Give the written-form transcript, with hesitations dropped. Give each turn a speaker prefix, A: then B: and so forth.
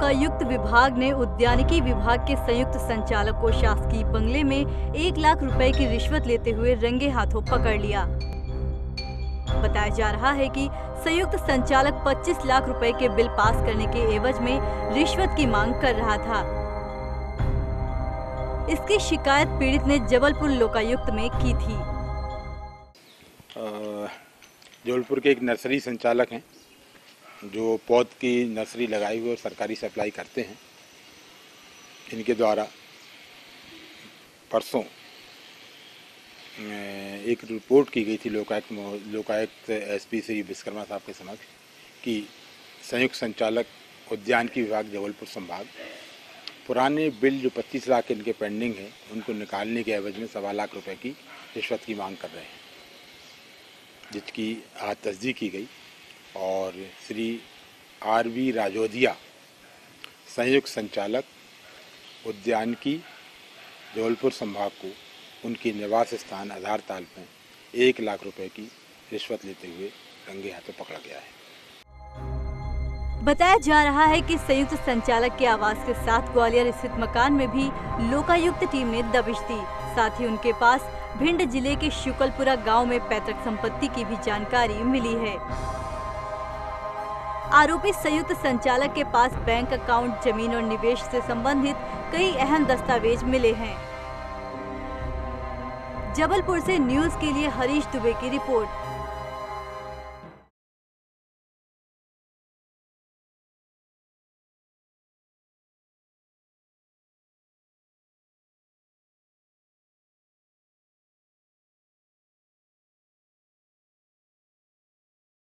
A: लोकायुक्त विभाग ने उद्यानिकी विभाग के संयुक्त संचालक को शासकीय बंगले में 1 लाख रुपए की रिश्वत लेते हुए रंगे हाथों पकड़ लिया। बताया जा रहा है कि संयुक्त संचालक 25 लाख रुपए के बिल पास करने के एवज में रिश्वत की मांग कर रहा था। इसकी शिकायत पीड़ित ने जबलपुर लोकायुक्त में की थी।
B: जबलपुर के एक नर्सरी संचालक हैं जो पौध की नर्सरी लगाई हुई और सरकारी सप्लाई करते हैं। इनके द्वारा परसों एक रिपोर्ट की गई थी लोकायुक्त एसपी श्री विश्वकर्मा साहब के समक्ष कि संयुक्त संचालक उद्यानिकी विभाग जबलपुर संभाग पुराने बिल जो 25 लाख इनके पेंडिंग है उनको निकालने के एवज में 1.25 लाख रुपए की रिश्वत की मांग कर रहे हैं, जिसकी आज तस्दीक की गई और श्री आर.वी. राजोदिया संयुक्त संचालक उद्यानिकी जबलपुर संभाग को उनकी निवास स्थान आधारताल में 1 लाख रुपए की रिश्वत लेते हुए रंगे हाथों पकड़ा गया है।
A: बताया जा रहा है कि संयुक्त संचालक के आवास के साथ ग्वालियर स्थित मकान में भी लोकायुक्त टीम ने दबिश दी। साथ ही उनके पास भिंड जिले के शुक्लपुरा गांव में पैतृक संपत्ति की भी जानकारी मिली है। आरोपी संयुक्त संचालक के पास बैंक अकाउंट, जमीन और निवेश से संबंधित कई अहम दस्तावेज मिले हैं। जबलपुर से न्यूज़ के लिए हरीश दुबे की रिपोर्ट।